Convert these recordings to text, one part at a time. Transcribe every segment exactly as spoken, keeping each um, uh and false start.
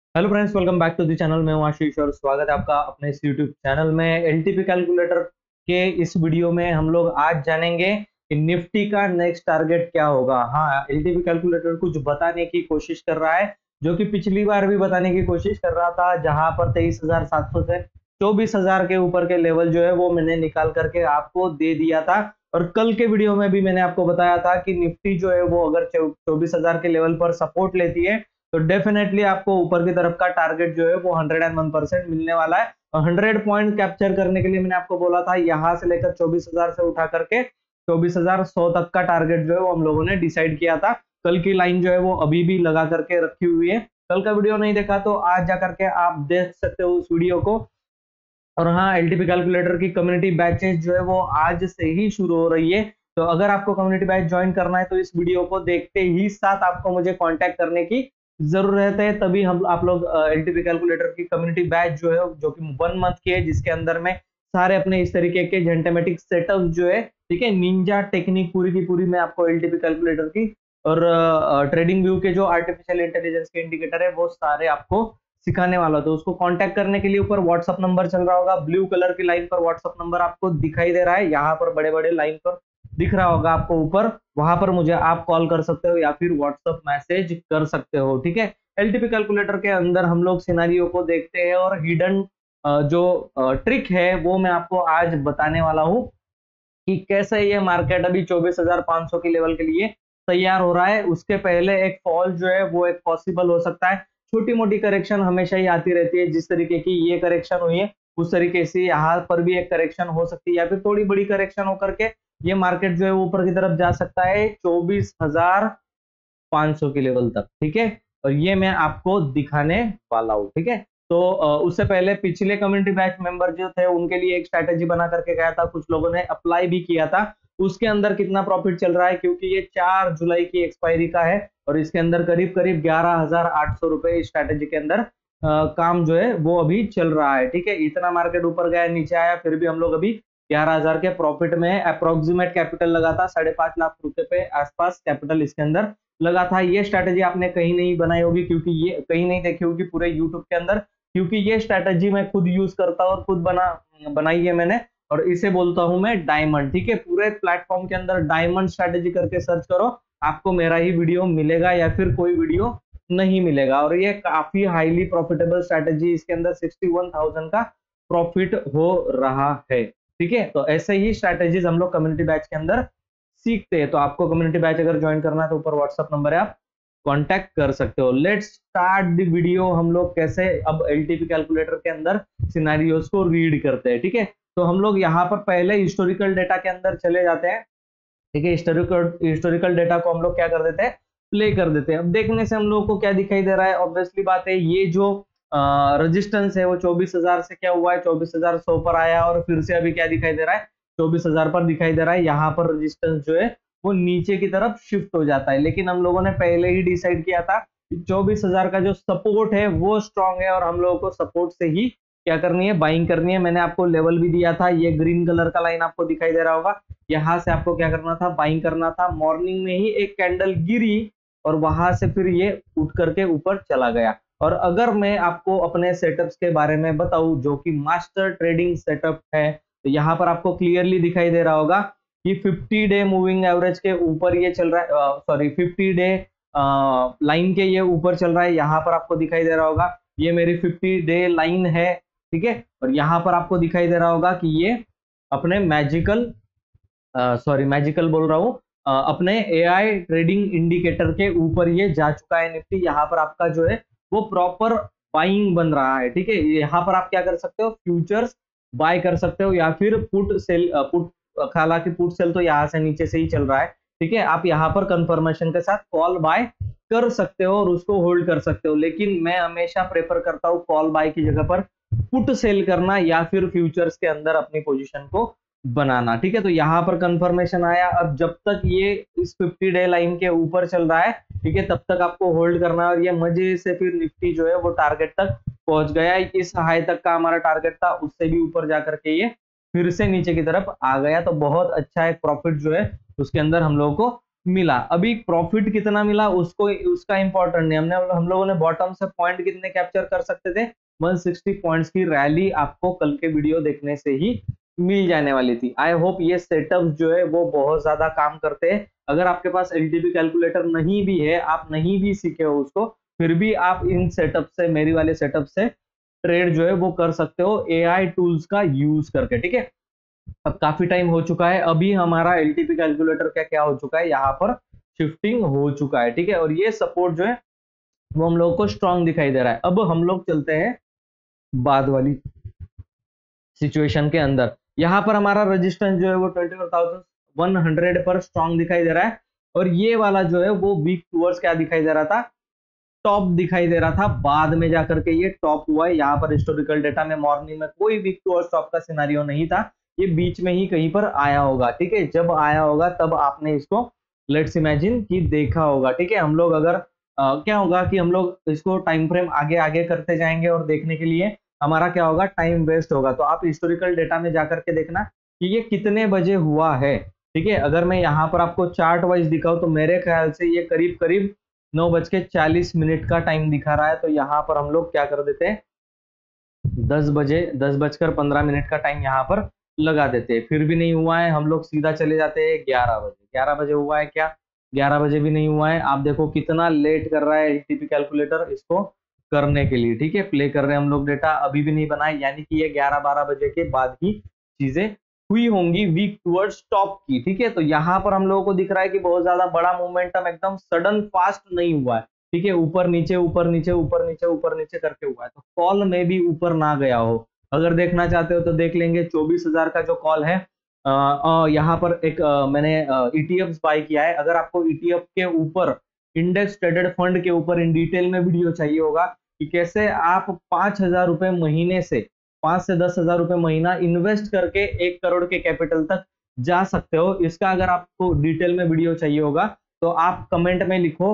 Hello friends, welcome back to the channel. मैं हूं आशीष और स्वागत है आपका अपने इस यूट्यूब चैनल में। एलटीपी कैलकुलेटर के इस वीडियो में हम लोग आज जानेंगे कि निफ्टी का नेक्स्ट टारगेट क्या होगा। हाँ, एलटीपी कैलकुलेटर कुछ बताने की कोशिश कर रहा है, जो कि पिछली बार भी बताने की कोशिश कर रहा था, जहां पर तेईस हजार सात सौ से चौबीस हजार के ऊपर के लेवल जो है वो मैंने निकाल करके आपको दे दिया था। और कल के वीडियो में भी मैंने आपको बताया था कि निफ्टी जो है वो अगर चौबीस हजार के लेवल पर सपोर्ट लेती है तो डेफिनेटली आपको ऊपर की तरफ का टारगेट जो है वो हंड्रेड एंड वन परसेंट मिलने वाला है। और हंड्रेड पॉइंट कैप्चर करने के लिए मैंने आपको बोला था यहाँ से लेकर चौबीस हजार से उठा करके चौबीस हजार सौ तक का टारगेट जो है वो हम लोगों ने डिसाइड किया था। कल की लाइन जो है वो अभी भी लगा करके रखी हुई है। कल का वीडियो नहीं देखा तो आज जा करके आप देख सकते हो उस वीडियो को। और हाँ, एलटीपी कैलकुलेटर की कम्युनिटी बैचेस जो है वो आज से ही शुरू हो रही है। तो अगर आपको कम्युनिटी बैच ज्वाइन करना है तो इस वीडियो को देखते ही साथ आपको मुझे कांटेक्ट करने की जरूरत है, तभी हम आप लोग एलटीपी कैलकुलेटर की कम्युनिटी बैच जो है जो कि वन मंथ की है, जिसके अंदर में सारे अपने इस तरीके के जेंटेमेटिक सेटअप जो है, ठीक है, निंजा टेक्निक पूरी की पूरी मैं आपको एलटीपी कैलकुलेटर की और ट्रेडिंग व्यू के जो आर्टिफिशियल इंटेलिजेंस के इंडिकेटर है वो सारे आपको सिखाने वाला। तो उसको कांटेक्ट करने के लिए ऊपर व्हाट्सअप नंबर चल रहा होगा, ब्लू कलर की लाइन पर व्हाट्सअप नंबर आपको दिखाई दे रहा है, यहाँ पर बड़े बड़े लाइन पर दिख रहा होगा आपको ऊपर, वहां पर मुझे आप कॉल कर सकते हो या फिर व्हाट्सअप मैसेज कर सकते हो। ठीक है, एलटीपी कैलकुलेटर के अंदर हम लोग सिनारियो को देखते हैं और हिडन जो ट्रिक है वो मैं आपको आज बताने वाला हूँ कि कैसे ये मार्केट अभी चौबीस हजार पांच सौ के लेवल के लिए तैयार हो रहा है। उसके पहले एक फॉल जो है वो एक पॉसिबल हो सकता है। छोटी मोटी करेक्शन हमेशा ही आती रहती है, जिस तरीके की ये करेक्शन हुई है उस तरीके से यहाँ पर भी एक करेक्शन हो सकती है, या फिर थोड़ी बड़ी करेक्शन होकर के ये मार्केट जो है ऊपर की तरफ जा सकता है चौबीस हजार पांच सौ के लेवल तक। ठीक है, और ये मैं आपको दिखाने वाला हूँ। ठीक है, तो उससे पहले पिछले कम्युनिटी बैच मेंबर जो थे उनके लिए एक स्ट्रैटेजी बना करके गया था, कुछ लोगों ने अप्लाई भी किया था। उसके अंदर कितना प्रॉफिट चल रहा है, क्योंकि ये चार जुलाई की एक्सपायरी का है और इसके अंदर करीब करीब ग्यारह हजार आठ सौ रुपए इस स्ट्रैटेजी के अंदर आ, काम जो है वो अभी चल रहा है। ठीक है, इतना मार्केट ऊपर गया नीचे आया, फिर भी हम लोग अभी ग्यारह हजार के प्रॉफिट में। अप्रोक्सीमेट कैपिटल लगा था साढ़े पांच लाख रुपए पे आसपास कैपिटल इसके अंदर लगा था। ये स्ट्रैटेजी आपने कहीं नहीं बनाई होगी, क्योंकि ये कहीं नहीं देखी होगी पूरे यूट्यूब के अंदर, क्योंकि ये स्ट्रैटेजी मैं खुद यूज करता हूँ और खुद बना बनाई है मैंने, और इसे बोलता हूं मैं डायमंड। ठीक है, पूरे प्लेटफॉर्म के अंदर डायमंड स्ट्रैटेजी करके सर्च करो, आपको मेरा ही वीडियो मिलेगा या फिर कोई वीडियो नहीं मिलेगा। और ये काफी हाईली प्रॉफिटेबल स्ट्रैटेजी, इसके अंदर सिक्सटी वन थाउजेंड का प्रॉफिट हो रहा है। ठीक है, तो ऐसे ही स्ट्रैटेजीज हम लोग कम्युनिटी बैच के अंदर सीखते हैं। तो आपको कम्युनिटी बैच अगर ज्वाइन करना है तो ऊपर व्हाट्सअप नंबर है, आप कांटेक्ट कर सकते हो। Let's start the video. हम लोग कैसे अब एलटीपी कैलकुलेटर के अंदर सिनेरियोस को रीड करते हैं। ठीक है, तो हम लोग यहाँ पर पहले हिस्टोरिकल डेटा के अंदर चले जाते हैं। ठीक है, हिस्टोरिकल हिस्टोरिकल डेटा को हम लोग क्या कर देते हैं, प्ले कर देते हैं। अब देखने से हम लोग को क्या दिखाई दे रहा है, ऑब्वियसली बात है ये जो रेजिस्टेंस है वो चौबीस हजार से क्या हुआ है, चौबीस हजार सौ पर आया और फिर से अभी क्या दिखाई दे रहा है, चौबीस हजार पर दिखाई दे रहा है। यहाँ पर रेजिस्टेंस जो है वो नीचे की तरफ शिफ्ट हो जाता है, लेकिन हम लोगों ने पहले ही डिसाइड किया था चौबीस हजार का जो सपोर्ट है वो स्ट्रांग है और हम लोगों को सपोर्ट से ही क्या करनी है, बाइंग करनी है। मैंने आपको लेवल भी दिया था, ये ग्रीन कलर का लाइन आपको दिखाई दे रहा होगा, यहाँ से आपको क्या करना था, बाइंग करना था। मॉर्निंग में ही एक कैंडल गिरी और वहां से फिर ये उठ करके ऊपर चला गया। और अगर मैं आपको अपने सेटअप्स के बारे में बताऊं जो कि मास्टर ट्रेडिंग सेटअप है, तो यहाँ पर आपको क्लियरली दिखाई दे रहा होगा कि फिफ्टी डे मूविंग एवरेज के ऊपर ये चल रहा है, सॉरी फिफ्टी डे लाइन के ये ऊपर चल रहा है। यहाँ पर आपको दिखाई दे रहा होगा ये मेरी फिफ्टी डे लाइन है। ठीक है, और यहाँ पर आपको दिखाई दे रहा होगा कि ये अपने मैजिकल सॉरी मैजिकल बोल रहा हूँ अपने एआई ट्रेडिंग इंडिकेटर के ऊपर ये जा चुका है निफ्टी। यहाँ पर आपका जो है वो प्रॉपर बाइंग बन रहा है। ठीक है, यहाँ पर आप क्या कर सकते हो, फ्यूचर्स बाय कर सकते हो या फिर पुट सेल पुट, हालांकि पुट सेल तो यहाँ से नीचे से ही चल रहा है। ठीक है, आप यहाँ पर कंफर्मेशन के साथ कॉल बाय कर सकते हो और उसको होल्ड कर सकते हो, लेकिन मैं हमेशा प्रेफर करता हूँ कॉल बाय की जगह पर पुट सेल करना या फिर फ्यूचर्स के अंदर अपनी पोजीशन को बनाना। ठीक है, तो यहाँ पर कंफर्मेशन आया। अब जब तक ये इस फिफ्टी डे लाइन के ऊपर चल रहा है, ठीक है, तब तक आपको होल्ड करना है और ये मजे से फिर निफ्टी जो है वो टारगेट तक पहुंच गया। इस हाई तक का हमारा टारगेट था, उससे भी ऊपर जाकर के ये फिर से नीचे की तरफ आ गया। तो बहुत अच्छा एक प्रॉफिट जो है उसके अंदर हम लोगों को मिला। अभी प्रॉफिट कितना मिला उसको उसका इंपॉर्टेंट नहीं, हमने हम लोगों ने बॉटम से पॉइंट कितने कैप्चर कर सकते थे, एक सौ साठ पॉइंट्स की रैली आपको कल के वीडियो देखने से ही मिल जाने वाली थी। आई होप ये सेटअप जो है वो बहुत ज्यादा काम करते हैं। अगर आपके पास एलटीपी कैलकुलेटर नहीं भी है, आप नहीं भी सीखे हो उसको, फिर भी आप इन सेटअप से, मेरी वाले सेटअप से ट्रेड जो है वो कर सकते हो एआई टूल्स का यूज करके, ठीक है। अब काफी टाइम हो चुका है, अभी हमारा एलटीपी कैलकुलेटर का क्या हो चुका है, यहाँ पर शिफ्टिंग हो चुका है, ठीक है। और ये सपोर्ट जो है वो हम लोगों को स्ट्रांग दिखाई दे रहा है। अब हम लोग चलते हैं बाद वाली सिचुएशन के अंदर। यहाँ पर हमारा रेजिस्टेंस जो है वो twenty four thousand one hundred पर स्ट्रांग दिखाई दे रहा है, और ये वाला जो है वो वीक टूवर्ड्स क्या दिखाई दे रहा था, टॉप दिखाई दे रहा था। बाद में जाकर के ये टॉप हुआ है। यहाँ पर हिस्टोरिकल डेटा में मॉर्निंग में कोई वीक टूवर्ड्स टॉप का सिनारियो नहीं था, ये बीच में ही कहीं पर आया होगा, ठीक है। जब आया होगा तब आपने इसको लेट्स इमेजिन कि देखा होगा, ठीक है। हम लोग अगर आ, क्या होगा कि हम लोग इसको टाइम फ्रेम आगे आगे करते जाएंगे और देखने के लिए हमारा क्या होगा, टाइम वेस्ट होगा। तो आप हिस्टोरिकल डेटा में जाकर के देखना कि ये कितने बजे हुआ है, ठीक है। अगर मैं यहाँ पर आपको चार्ट वाइज दिखाऊं तो मेरे ख्याल से ये करीब करीब नौ बज के चालीस मिनट का टाइम दिखा रहा है। तो यहाँ पर हम लोग क्या कर देते हैं, दस बजे दस बजकर पंद्रह मिनट का टाइम यहाँ पर लगा देते हैं। फिर भी नहीं हुआ है, हम लोग सीधा चले जाते हैं ग्यारह बजे। ग्यारह बजे हुआ है क्या, ग्यारह बजे भी नहीं हुआ है। आप देखो कितना लेट कर रहा है एलटीपी कैलकुलेटर इसको करने के लिए, ठीक है। प्ले कर रहे हैं हम लोग डेटा, अभी भी नहीं बना है, यानी कि ये ग्यारह बारह बजे के बाद ही चीजें हुई होंगी वीक टूवर्ड्स टॉप की, ठीक है। तो यहाँ पर हम लोगों को दिख रहा है कि बहुत ज्यादा बड़ा मोमेंटम एकदम सडन फास्ट नहीं हुआ है, ठीक है। ऊपर नीचे ऊपर नीचे ऊपर नीचे ऊपर नीचे करके हुआ है, तो कॉल में भी ऊपर ना गया हो। अगर देखना चाहते हो तो देख लेंगे, चौबीस हजार का जो कॉल है, यहाँ पर एक आ, मैंने ईटीएफ बाय किया है। अगर आपको ईटीएफ के ऊपर, इंडेक्स ट्रेडेड फंड के ऊपर इन डिटेल में वीडियो चाहिए होगा कि कैसे आप पांच हजार रुपए महीने से, पांच से दस हजार रुपए महीना इन्वेस्ट करके एक करोड़ के कैपिटल तक जा सकते हो, इसका अगर आपको डिटेल में वीडियो चाहिए होगा तो आप कमेंट में लिखो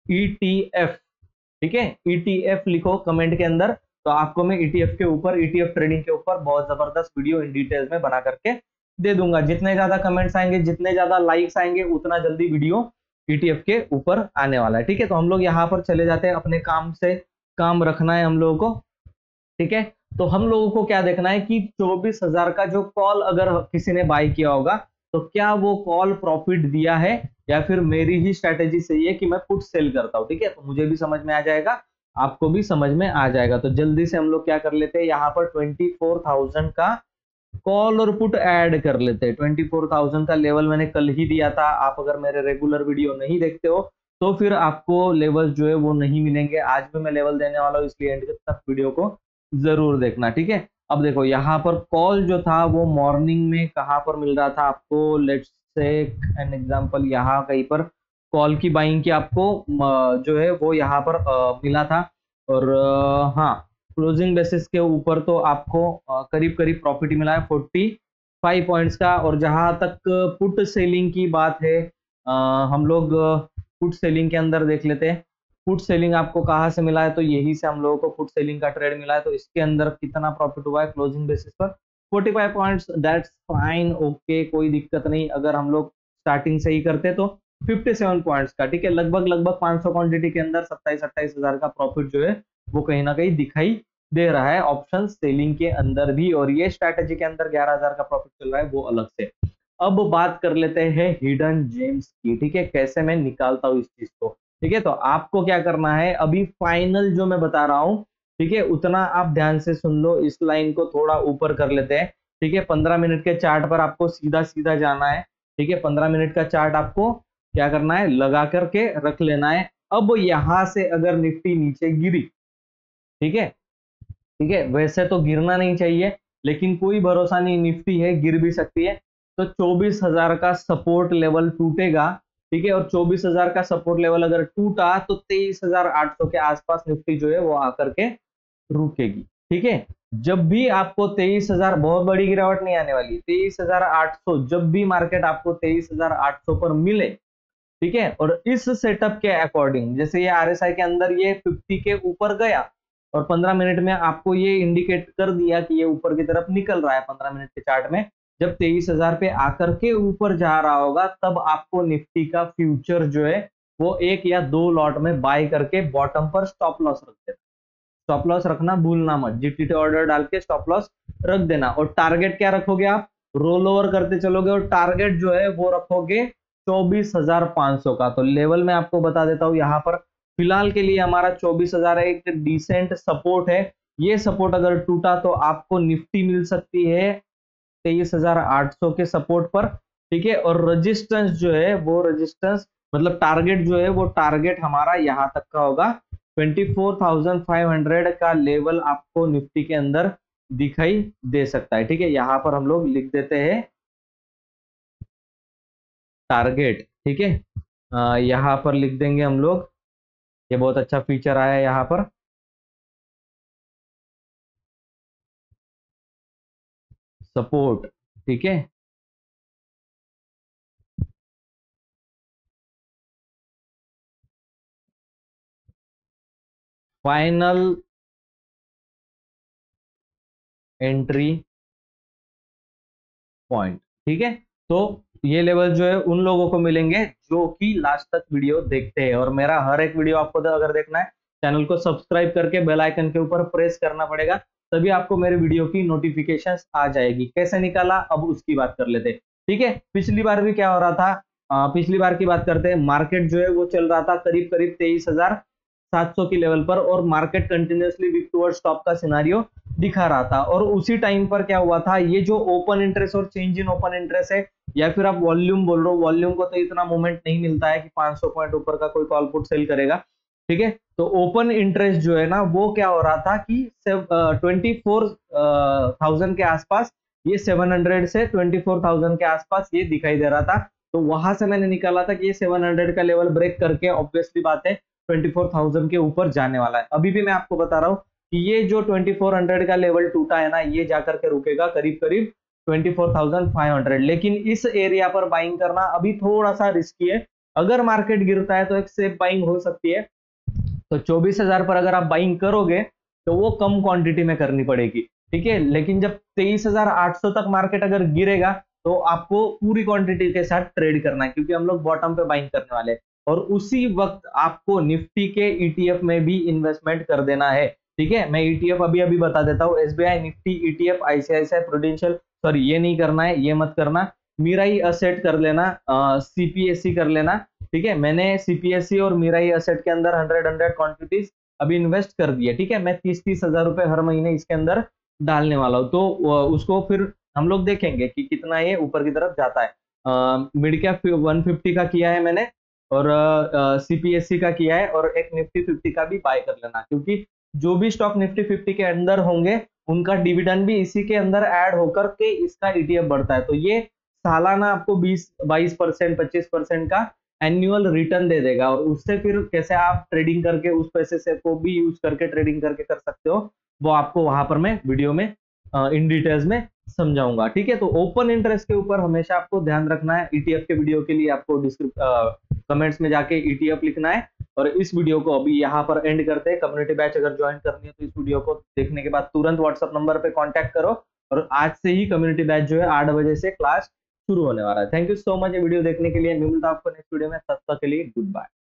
ईटीएफ, ठीक है। ईटीएफ लिखो कमेंट के अंदर, तो आपको मैं ईटीएफ के ऊपर, ईटीएफ ट्रेडिंग के ऊपर बहुत जबरदस्त वीडियो इन डिटेल्स में बना करके दे दूंगा। जितने ज्यादा कमेंट्स आएंगे, जितने ज्यादा लाइक्स आएंगे, उतना जल्दी वीडियो ईटीएफ के ऊपर आने वाला है, ठीक है। तो हम लोग यहाँ पर चले जाते हैं, अपने काम से काम रखना है हम लोगों को, ठीक है। तो हम लोगों को क्या देखना है कि चौबीस हजार का जो कॉल अगर किसी ने बाय किया होगा तो क्या वो कॉल प्रॉफिट दिया है, या फिर मेरी ही स्ट्रेटेजी सही है कि मैं पुट सेल करता हूं, ठीक है। तो मुझे भी समझ में आ जाएगा, आपको भी समझ में आ जाएगा। तो जल्दी से हम लोग क्या कर लेते हैं, यहाँ पर ट्वेंटी फोर थाउजेंड का कॉल और पुट ऐड कर लेते हैं। ट्वेंटी फोर थाउजेंड का लेवल मैंने कल ही दिया था, आप अगर मेरे रेगुलर वीडियो नहीं देखते हो तो फिर आपको लेवल जो है वो नहीं मिलेंगे। आज भी मैं लेवल देने वाला हूँ, इसलिए एंड तक वीडियो को जरूर देखना, ठीक है। अब देखो यहाँ पर कॉल जो था वो मॉर्निंग में कहाँ पर मिल रहा था आपको, लेट्स से एन एग्जांपल, यहाँ कहीं पर कॉल की बाइंग की आपको जो है वो यहाँ पर आ, मिला था। और आ, हाँ, क्लोजिंग बेसिस के ऊपर तो आपको करीब करीब प्रॉफिट मिला है फोर्टी फाइव पॉइंट्स का। और जहां तक पुट सेलिंग की बात है, आ, हम लोग पुट सेलिंग के अंदर देख लेते हैं। पुट सेलिंग आपको कहाँ से मिला है, तो यही से हम लोगों को पुट सेलिंग का ट्रेड मिला है। तो इसके अंदर कितना प्रॉफिट हुआ है क्लोजिंग बेसिस पर, forty five points, that's fine, okay, कोई दिक्कत नहीं। अगर हम लोग स्टार्टिंग से ही करते तो फिफ्टी सेवन पॉइंट्स का, ठीक है, लगभग लगभग पाँच सौ क्वांटिटी के अंदर सत्ताईस अट्ठाईस हजार का प्रॉफिट जो है वो कहीं ना कहीं दिखाई दे रहा है ऑप्शन सेलिंग के अंदर भी। और ये स्ट्रैटेजी के अंदर ग्यारह हजार का प्रॉफिट चल रहा है वो अलग से। अब बात कर लेते हैं हिडन जेम्स की, ठीक है, कैसे मैं निकालता हूँ इस चीज को, ठीक है। तो आपको क्या करना है, अभी फाइनल जो मैं बता रहा हूँ, ठीक है, उतना आप ध्यान से सुन लो। इस लाइन को थोड़ा ऊपर कर लेते हैं, ठीक है। पंद्रह मिनट के चार्ट पर आपको सीधा सीधा जाना है, ठीक है। पंद्रह मिनट का चार्ट आपको क्या करना है, लगा करके रख लेना है। अब यहां से अगर निफ्टी नीचे गिरी, ठीक है, ठीक है, वैसे तो गिरना नहीं चाहिए, लेकिन कोई भरोसा नहीं, निफ्टी है, गिर भी सकती है। तो चौबीस हजार का सपोर्ट लेवल टूटेगा, ठीक है। और चौबीस हजार का सपोर्ट लेवल अगर टूटा तो तेईस हजार आठ सौ के आसपास निफ्टी जो है वो आकर के रुकेगी, ठीक है। जब भी आपको तेईस हजार, बहुत बड़ी गिरावट नहीं आने वाली, तेईस हजार आठ सौ, जब भी मार्केट आपको तेईस हजार आठ सौ पर मिले, ठीक है, और इस सेटअप के अकॉर्डिंग, जैसे ये आरएसआई के अंदर ये फिफ्टी के ऊपर गया और पंद्रह मिनट में आपको ये इंडिकेट कर दिया कि ये ऊपर की तरफ निकल रहा है पंद्रह मिनट के चार्ट में, जब तेईस हजार पे आकर के ऊपर जा रहा होगा तब आपको निफ्टी का फ्यूचर जो है वो एक या दो लॉट में बाय करके बॉटम पर स्टॉप लॉस रख देना। स्टॉप लॉस रखना भूलना मत, जीटीटी ऑर्डर डाल के स्टॉप लॉस रख देना। और टारगेट क्या रखोगे आप, रोल ओवर करते चलोगे और टारगेट जो है वो रखोगे चौबीस हजार पांच सौ का। तो लेवल में आपको बता देता हूं, यहाँ पर फिलहाल के लिए हमारा चौबीस हजार एक डिसेंट सपोर्ट है। ये सपोर्ट अगर टूटा तो आपको निफ्टी मिल सकती है तेईस हजार आठ सौ के सपोर्ट पर, ठीक है। और रेजिस्टेंस जो है वो रेजिस्टेंस मतलब टारगेट जो है वो टारगेट हमारा यहां तक का होगा, चौबीस हजार पाँच सौ का लेवल आपको निफ्टी के अंदर दिखाई दे सकता है, ठीक है। यहां पर हम लोग लिख देते हैं टारगेट, ठीक है। आ, यहां पर लिख देंगे हम लोग, ये बहुत अच्छा फीचर आया है यहां पर, सपोर्ट, ठीक है। फाइनल एंट्री पॉइंट, ठीक है। तो ये लेवल जो है उन लोगों को मिलेंगे जो कि लास्ट तक वीडियो देखते हैं। और मेरा हर एक वीडियो आपको अगर देखना है, चैनल को सब्सक्राइब करके बेल आइकन के ऊपर प्रेस करना पड़ेगा, तभी आपको मेरे वीडियो की नोटिफिकेशंस आ जाएगी। कैसे निकाला अब उसकी बात कर लेते हैं, ठीक है। पिछली बार भी क्या हो रहा था, आ, पिछली बार की बात करते हैं। मार्केट जो है वो चल रहा था करीब करीब तेईस हजार सात सौ की लेवल पर और market continuously weak towards top का सिनारियो दिखा रहा था। और उसी टाइम पर क्या हुआ था, ये जो ओपन इंटरेस्ट और चेंज इन ओपन इंटरेस्ट है, या फिर आप वॉल्यूम बोल रहे हो, वॉल्यूम को तो इतना मूवमेंट नहीं मिलता है कि पाँच सौ पॉइंट ऊपर का कोई कॉल पुट सेल करेगा, ठीक है। तो ओपन इंटरेस्ट जो है ना वो क्या हो रहा था कि ट्वेंटी फोर थाउजेंड के आसपास, ये सेवन हंड्रेड से ट्वेंटी फोर थाउजेंड के आसपास ये दिखाई दे रहा था। तो वहां से मैंने निकाला था कि ये सेवन हंड्रेड का लेवल ब्रेक करके ऑब्वियसली बात है ट्वेंटी फोर थाउजेंड के ऊपर जाने वाला है। अभी भी मैं आपको बता रहा हूँ कि ये जो ट्वेंटी फोर हंड्रेड का लेवल टूटा है ना, ये जाकर के रुकेगा करीब करीब twenty four thousand five hundred. लेकिन इस एरिया पर बाइंग करना अभी थोड़ा सा रिस्की है। अगर मार्केट गिरता है तो एक सेफ बाइंग हो सकती है। तो चौबीस हजार पर अगर आप बाइंग करोगे तो वो कम क्वांटिटी में करनी पड़ेगी, ठीक है। लेकिन जब तेईस हजार आठ सौ तक मार्केट अगर गिरेगा तो आपको पूरी क्वांटिटी के साथ ट्रेड करना है, क्योंकि हम लोग बॉटम पे बाइंग करने वाले हैं। और उसी वक्त आपको निफ्टी के ईटीएफ में भी इन्वेस्टमेंट कर देना है, ठीक है। मैं ईटीएफ अभी अभी बता देता हूँ, SBI Nifty ETF, ICICI Prudential, sorry ये नहीं करना है, ये मत करना, मीराई असेट कर लेना, सीपीएससी कर लेना, ठीक है। मैंने सीपीएससी और मीराई असेट के अंदर हंड्रेड हंड्रेड क्वांटिटीज अभी इन्वेस्ट कर दी है, ठीक है। मैं तीस तीस हजार रुपए हर महीने इसके अंदर डालने वाला हूँ। तो उसको फिर हम लोग देखेंगे कि कितना ये ऊपर की तरफ जाता है। मिड कैप वन फिफ्टी का किया है मैंने, और सीपीएससी का किया है, और एक निफ्टी फिफ्टी का भी बाय कर लेना, क्योंकि जो भी स्टॉक निफ्टी फिफ्टी के अंदर होंगे उनका डिविडेंड भी इसी के अंदर ऐड होकर के इसका ईटीएफ बढ़ता है। तो ये सालाना आपको बीस बाईस परसेंट पच्चीस परसेंट का एनुअल रिटर्न दे देगा। और उससे फिर कैसे आप ट्रेडिंग करके उस पैसे से को भी यूज करके ट्रेडिंग करके कर सकते हो, वो आपको वहां पर मैं वीडियो में इन डिटेल्स में समझाऊंगा, ठीक है। तो ओपन इंटरेस्ट के ऊपर हमेशा आपको ध्यान रखना है। ईटीएफ के वीडियो के लिए आपको डिस्क्रिप्शन कमेंट्स में जाके ईटीएफ लिखना है। और इस वीडियो को अभी यहाँ पर एंड करते हैं। कम्युनिटी बैच अगर ज्वाइन करनी है तो इस वीडियो को देखने के बाद तुरंत व्हाट्सएप नंबर पे कांटेक्ट करो, और आज से ही कम्युनिटी बैच जो है आठ बजे से क्लास शुरू होने वाला है। थैंक यू सो मच ये वीडियो देखने के लिए। मिलता हूं आपको नेक्स्ट वीडियो में, तब तक के लिए गुड बाय।